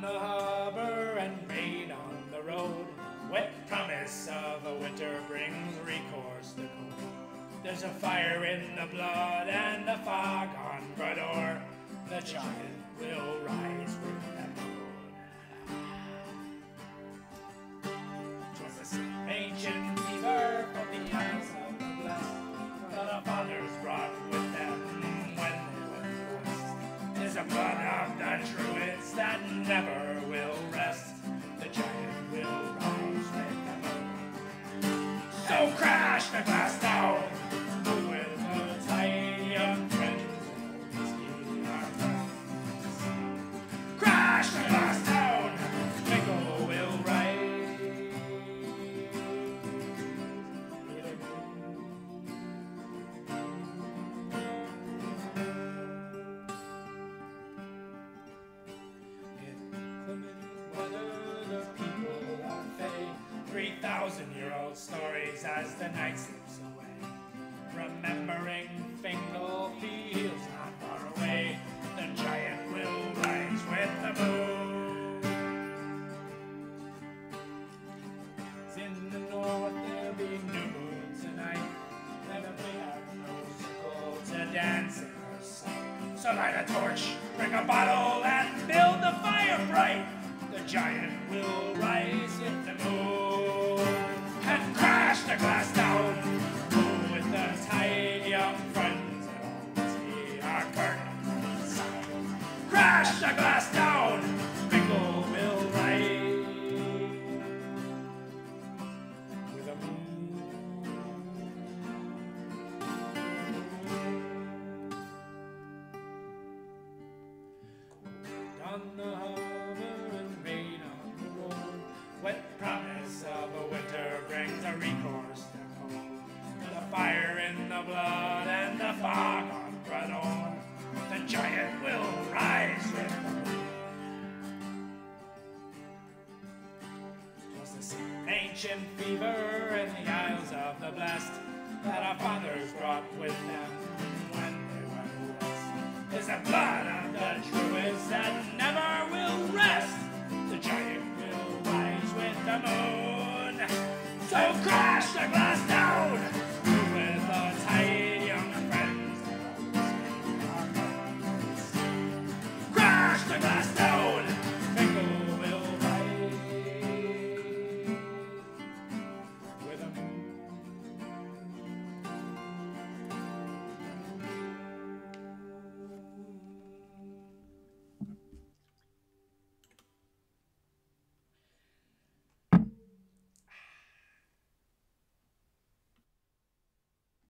the harbor and rain on the road. Wet promise of a winter brings recourse to cold. There's a fire in the blood and a fog on Brador. The giant will rise with the moon. 'Twas the same ancient fever from the Isles of the Blest that our fathers brought with them when they went west. There's a blood of the Druids that never will rest. The giant will rise with the moon. So crash the glass down with the tight young friends and whisky our friends. Crash the glass down, Mickle will rise with a moon. Inclement weather, the people are fey. 3,000-year-old stories as the night slips away. Remembering Fingal fields not far away. The giant will rise with the moon. In the north there'll be new moon tonight. Let a bring our musical to dance in her sight. So light a torch, bring a bottle, and build the fire bright. The giant will rise with the moon and crash the glass down with the tight young friends that always be our curtains. Crash the glass down, Mickle will rise with a moon. Cold on the harbor and rain on the road. Wet promise of a winter brings a recourse to cold. There's a fire in the blood and the fog on Brador. The giant will rise with the moon. 'Twas the same ancient fever in the Isles of the Blest that our fathers brought with them when they went west. There's the blood of the Druids that never will rest. The giant will rise with the moon. So crash the glass down with the tight young friends that always make our friends. Crash the glass down.